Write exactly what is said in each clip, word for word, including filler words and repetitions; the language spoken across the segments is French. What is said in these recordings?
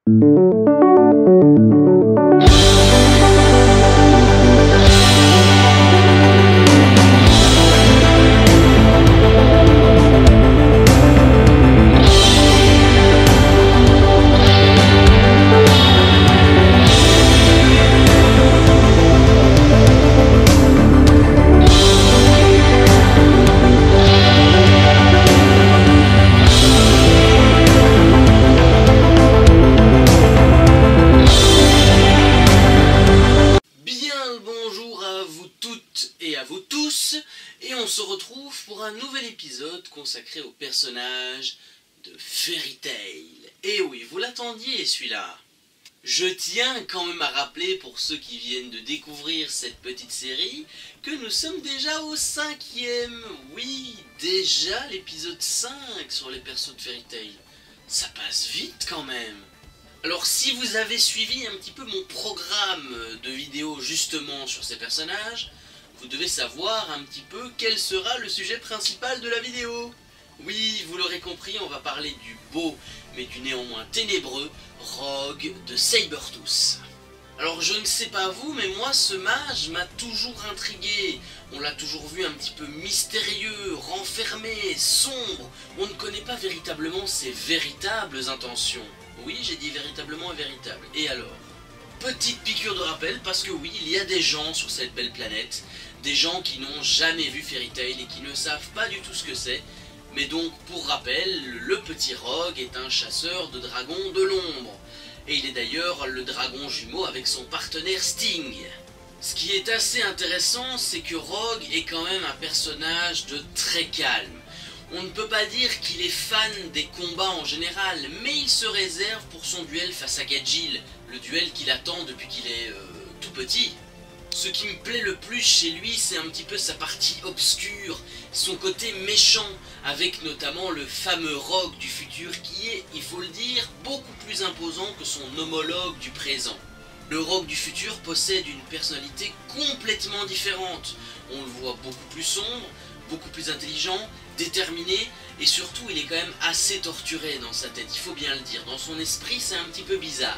Un nouvel épisode consacré au personnage de Fairy Tail. Et oui, vous l'attendiez celui-là. Je tiens quand même à rappeler pour ceux qui viennent de découvrir cette petite série que nous sommes déjà au cinquième. Oui, déjà l'épisode cinq sur les persos de Fairy Tail. Ça passe vite quand même. Alors si vous avez suivi un petit peu mon programme de vidéos justement sur ces personnages, vous devez savoir un petit peu quel sera le sujet principal de la vidéo. Oui, vous l'aurez compris, on va parler du beau, mais du néanmoins ténébreux, Rogue de Sabertooth. Alors je ne sais pas vous, mais moi ce mage m'a toujours intrigué. On l'a toujours vu un petit peu mystérieux, renfermé, sombre. On ne connaît pas véritablement ses véritables intentions. Oui, j'ai dit véritablement et véritable. Et alors ? Petite piqûre de rappel, parce que oui, il y a des gens sur cette belle planète, des gens qui n'ont jamais vu Fairy Tail et qui ne savent pas du tout ce que c'est. Mais donc, pour rappel, le petit Rogue est un chasseur de dragons de l'ombre. Et il est d'ailleurs le dragon jumeau avec son partenaire Sting. Ce qui est assez intéressant, c'est que Rogue est quand même un personnage de très calme. On ne peut pas dire qu'il est fan des combats en général, mais il se réserve pour son duel face à Gajeel, le duel qu'il attend depuis qu'il est euh, tout petit. Ce qui me plaît le plus chez lui, c'est un petit peu sa partie obscure, son côté méchant, avec notamment le fameux Rogue du futur qui est, il faut le dire, beaucoup plus imposant que son homologue du présent. Le Rogue du futur possède une personnalité complètement différente. On le voit beaucoup plus sombre, beaucoup plus intelligent, déterminé, et surtout il est quand même assez torturé dans sa tête, il faut bien le dire. Dans son esprit, c'est un petit peu bizarre.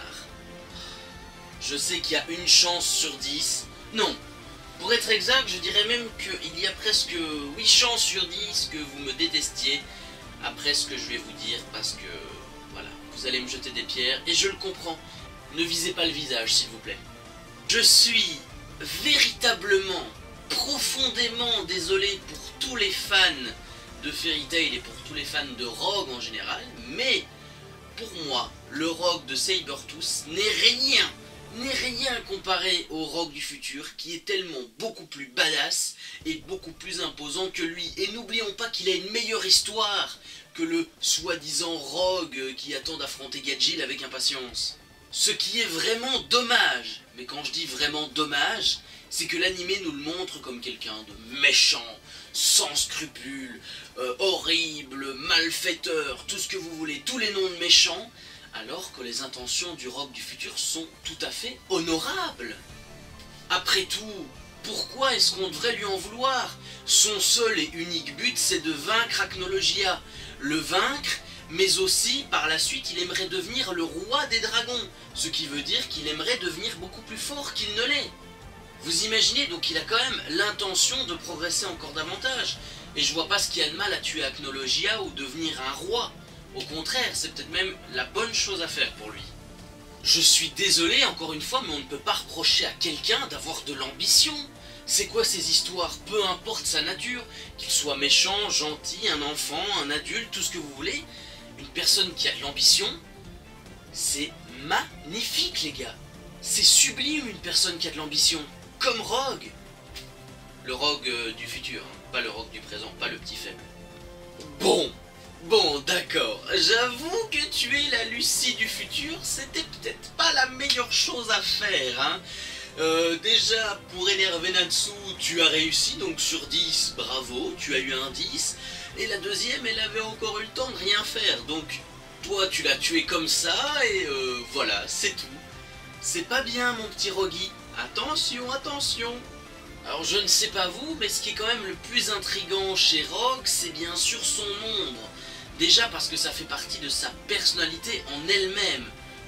Je sais qu'il y a une chance sur dix. Non, pour être exact, je dirais même qu'il y a presque huit chances sur dix que vous me détestiez après ce que je vais vous dire, parce que, voilà, vous allez me jeter des pierres, et je le comprends. Ne visez pas le visage, s'il vous plaît. Je suis véritablement, profondément désolé pour tous les fans de Fairy Tail et pour tous les fans de Rogue en général, mais pour moi, le Rogue de Sabertooth n'est rien n'est rien comparé au Rogue du futur, qui est tellement beaucoup plus badass et beaucoup plus imposant que lui. Et n'oublions pas qu'il a une meilleure histoire que le soi-disant Rogue qui attend d'affronter Gajeel avec impatience. Ce qui est vraiment dommage, mais quand je dis vraiment dommage, c'est que l'animé nous le montre comme quelqu'un de méchant, sans scrupules, euh, horrible, malfaiteur, tout ce que vous voulez, tous les noms de méchants, alors que les intentions du Rogue du futur sont tout à fait honorables. Après tout, pourquoi est-ce qu'on devrait lui en vouloir? Son seul et unique but, c'est de vaincre Acnologia. Le vaincre, mais aussi, par la suite, il aimerait devenir le roi des dragons, ce qui veut dire qu'il aimerait devenir beaucoup plus fort qu'il ne l'est. Vous imaginez, donc il a quand même l'intention de progresser encore davantage. Et je vois pas ce qu'il y a de mal à tuer Acnologia ou devenir un roi. Au contraire, c'est peut-être même la bonne chose à faire pour lui. Je suis désolé, encore une fois, mais on ne peut pas reprocher à quelqu'un d'avoir de l'ambition. C'est quoi ces histoires? Peu importe sa nature, qu'il soit méchant, gentil, un enfant, un adulte, tout ce que vous voulez, une personne qui a de l'ambition, c'est magnifique les gars. C'est sublime une personne qui a de l'ambition, comme Rogue. Le Rogue euh, du futur, hein, pas le Rogue du présent, pas le petit faible. Bon. Bon, d'accord, j'avoue que tuer la Lucie du futur, c'était peut-être pas la meilleure chose à faire, hein. Euh, déjà, pour énerver Natsu, tu as réussi, donc sur dix, bravo, tu as eu un dix. Et la deuxième, elle avait encore eu le temps de rien faire, donc toi, tu l'as tué comme ça, et euh, voilà, c'est tout. C'est pas bien, mon petit Rogi. Attention, attention. Alors, je ne sais pas vous, mais ce qui est quand même le plus intriguant chez Rogue, c'est bien sûr son ombre. Déjà parce que ça fait partie de sa personnalité en elle-même.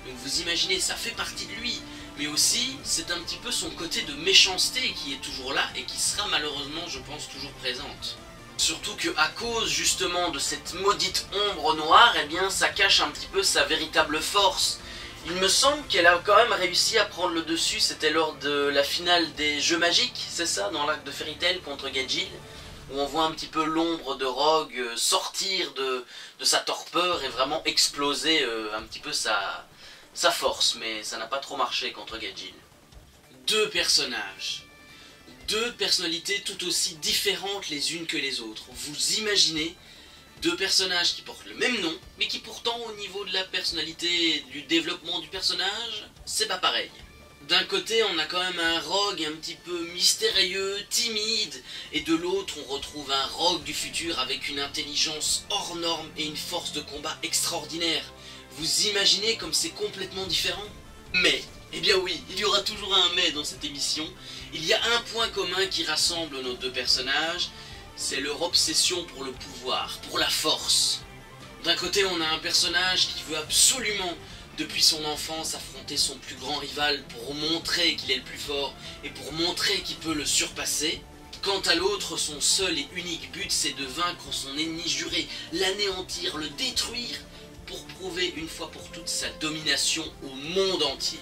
Donc vous imaginez, ça fait partie de lui, mais aussi c'est un petit peu son côté de méchanceté qui est toujours là et qui sera malheureusement, je pense, toujours présente. Surtout que à cause justement de cette maudite ombre noire, eh bien ça cache un petit peu sa véritable force. Il me semble qu'elle a quand même réussi à prendre le dessus, c'était lors de la finale des Jeux Magiques, c'est ça, dans l'arc de Fairy Tail contre Gajeel, où on voit un petit peu l'ombre de Rogue sortir de, de sa torpeur et vraiment exploser euh, un petit peu sa, sa force, mais ça n'a pas trop marché contre Gajeel. Deux personnages, deux personnalités tout aussi différentes les unes que les autres. Vous imaginez deux personnages qui portent le même nom, mais qui pourtant au niveau de la personnalité, du développement du personnage, c'est pas pareil. D'un côté on a quand même un Rogue un petit peu mystérieux, timide, et de l'autre on retrouve un Rogue du futur avec une intelligence hors norme et une force de combat extraordinaire. Vous imaginez comme c'est complètement différent? Mais, eh bien oui, il y aura toujours un mais dans cette émission. Il y a un point commun qui rassemble nos deux personnages, c'est leur obsession pour le pouvoir, pour la force. D'un côté, on a un personnage qui veut absolument, depuis son enfance, affronter son plus grand rival pour montrer qu'il est le plus fort et pour montrer qu'il peut le surpasser. Quant à l'autre, son seul et unique but, c'est de vaincre son ennemi juré, l'anéantir, le détruire, pour prouver une fois pour toutes sa domination au monde entier.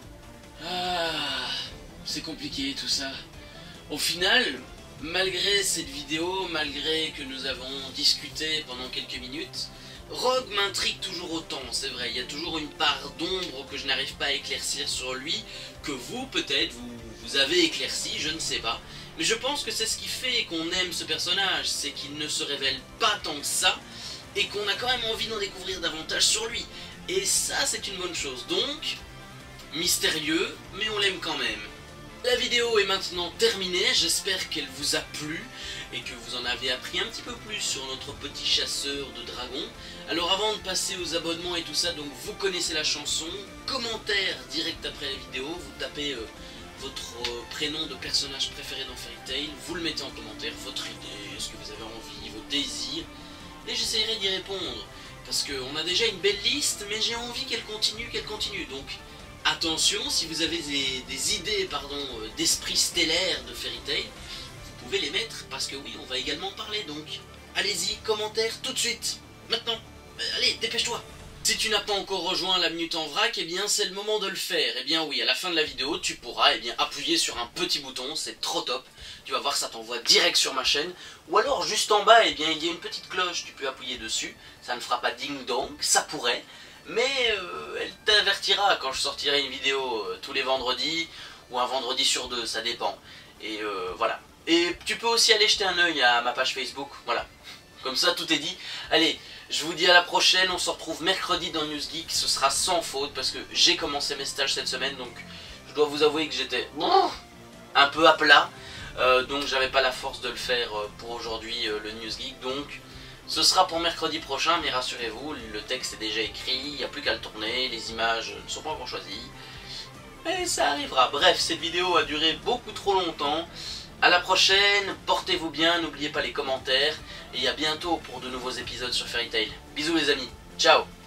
Ah, c'est compliqué tout ça. Au final, malgré cette vidéo, malgré que nous avons discuté pendant quelques minutes, Rogue m'intrigue toujours autant, c'est vrai, il y a toujours une part d'ombre que je n'arrive pas à éclaircir sur lui, que vous, peut-être, vous, vous avez éclairci, je ne sais pas. Mais je pense que c'est ce qui fait qu'on aime ce personnage, c'est qu'il ne se révèle pas tant que ça, et qu'on a quand même envie d'en découvrir davantage sur lui. Et ça, c'est une bonne chose. Donc, mystérieux, mais on l'aime quand même. La vidéo est maintenant terminée, j'espère qu'elle vous a plu et que vous en avez appris un petit peu plus sur notre petit chasseur de dragons. Alors avant de passer aux abonnements et tout ça, donc vous connaissez la chanson, commentaire direct après la vidéo, vous tapez euh, votre euh, prénom de personnage préféré dans Fairy Tail, vous le mettez en commentaire, votre idée, ce que vous avez envie, vos désirs, et j'essaierai d'y répondre, parce qu'on a déjà une belle liste, mais j'ai envie qu'elle continue, qu'elle continue, donc attention, si vous avez des, des idées pardon, euh, d'esprit stellaire de Fairy Tail, vous pouvez les mettre, parce que oui, on va également parler, donc allez-y, commentaire tout de suite, maintenant, euh, allez, dépêche-toi. Si tu n'as pas encore rejoint la Minute en Vrac, eh bien c'est le moment de le faire. Eh bien oui, à la fin de la vidéo, tu pourras eh bien, appuyer sur un petit bouton, c'est trop top. Tu vas voir, ça t'envoie direct sur ma chaîne. Ou alors, juste en bas, eh bien, il y a une petite cloche, tu peux appuyer dessus. Ça ne fera pas ding-dong, ça pourrait. Mais euh, elle t'avertira quand je sortirai une vidéo euh, tous les vendredis, ou un vendredi sur deux, ça dépend. Et euh, voilà. Et tu peux aussi aller jeter un œil à ma page Facebook, voilà. Comme ça, tout est dit. Allez, je vous dis à la prochaine, on se retrouve mercredi dans Newsgeek, ce sera sans faute, parce que j'ai commencé mes stages cette semaine, donc je dois vous avouer que j'étais un peu à plat, euh, donc j'avais pas la force de le faire pour aujourd'hui, euh, le Newsgeek, donc ce sera pour mercredi prochain, mais rassurez-vous, le texte est déjà écrit, il n'y a plus qu'à le tourner, les images ne sont pas encore choisies, et ça arrivera. Bref, cette vidéo a duré beaucoup trop longtemps. A la prochaine, portez-vous bien, n'oubliez pas les commentaires, et à bientôt pour de nouveaux épisodes sur Fairy Tail. Bisous les amis, ciao.